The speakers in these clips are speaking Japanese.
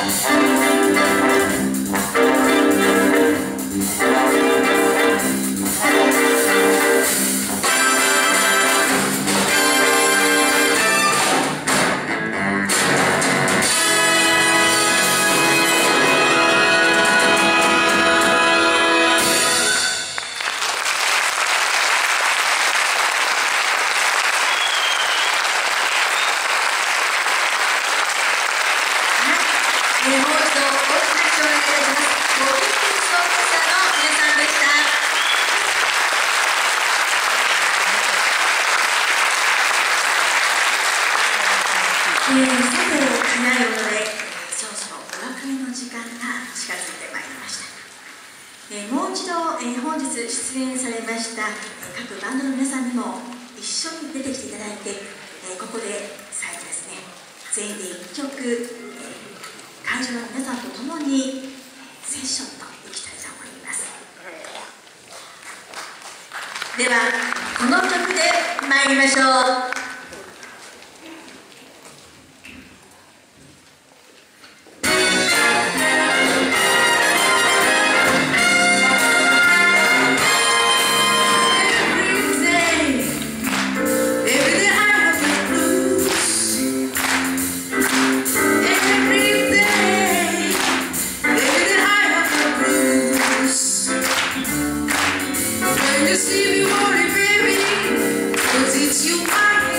早いもので、そろそろお別れの時間が近づいてまいりました。もう一度、本日出演されました各バンドの皆さんにも一緒に出てきていただいて、ここで最後ですね、全員で1曲、会場の皆さんと共にセッションといきたいと思います。ではこの曲で参りましょう。 See me worry, baby, 'cause it's you I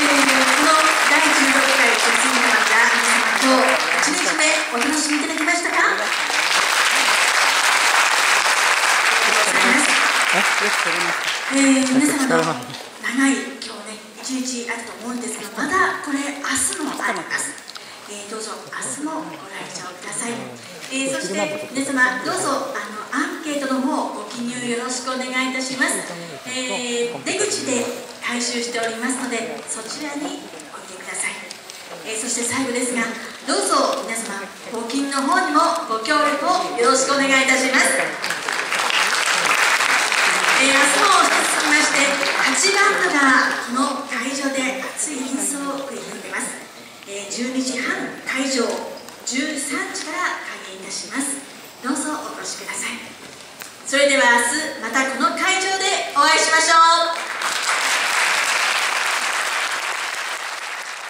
第16回決意のまた皆様、今日1日目お楽しみいただきましたか？ありがとうございます。皆様の長い今日ね、1日あると思うんですが、まだこれ、明日もあります。どうぞ明日もご来場ください。そして皆様、どうぞアンケートの方ご記入よろしくお願いいたします。出口で回収しておりますので、そちらにおいてください。そして最後ですが、どうぞ皆様、募金の方にもご協力をよろしくお願いいたします。